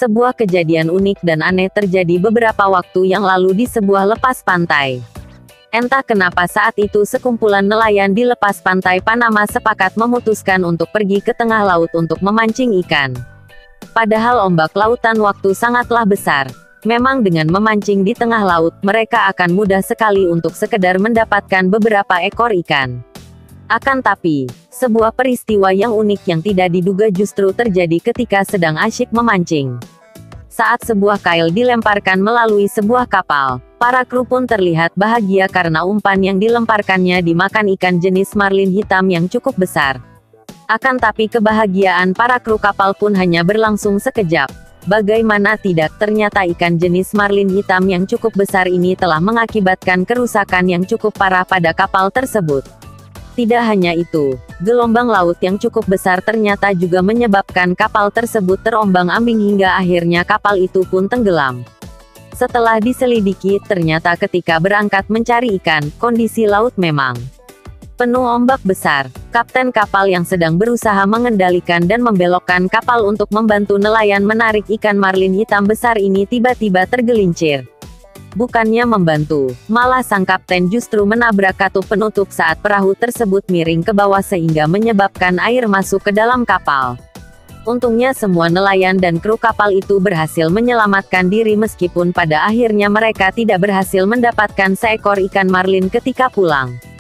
Sebuah kejadian unik dan aneh terjadi beberapa waktu yang lalu di sebuah lepas pantai. Entah kenapa saat itu sekumpulan nelayan di lepas pantai Panama sepakat memutuskan untuk pergi ke tengah laut untuk memancing ikan. Padahal ombak lautan waktu sangatlah besar. Memang dengan memancing di tengah laut, mereka akan mudah sekali untuk sekedar mendapatkan beberapa ekor ikan. Akan tapi, sebuah peristiwa yang unik yang tidak diduga justru terjadi ketika sedang asyik memancing. Saat sebuah kail dilemparkan melalui sebuah kapal, para kru pun terlihat bahagia karena umpan yang dilemparkannya dimakan ikan jenis marlin hitam yang cukup besar. Akan tapi kebahagiaan para kru kapal pun hanya berlangsung sekejap. Bagaimana tidak, ternyata ikan jenis marlin hitam yang cukup besar ini telah mengakibatkan kerusakan yang cukup parah pada kapal tersebut. Tidak hanya itu, gelombang laut yang cukup besar ternyata juga menyebabkan kapal tersebut terombang-ambing hingga akhirnya kapal itu pun tenggelam. Setelah diselidiki, ternyata ketika berangkat mencari ikan, kondisi laut memang penuh ombak besar. Kapten kapal yang sedang berusaha mengendalikan dan membelokkan kapal untuk membantu nelayan menarik ikan marlin hitam besar ini tiba-tiba tergelincir. Bukannya membantu, malah sang kapten justru menabrak katup penutup saat perahu tersebut miring ke bawah sehingga menyebabkan air masuk ke dalam kapal. Untungnya semua nelayan dan kru kapal itu berhasil menyelamatkan diri meskipun pada akhirnya mereka tidak berhasil mendapatkan seekor ikan marlin ketika pulang.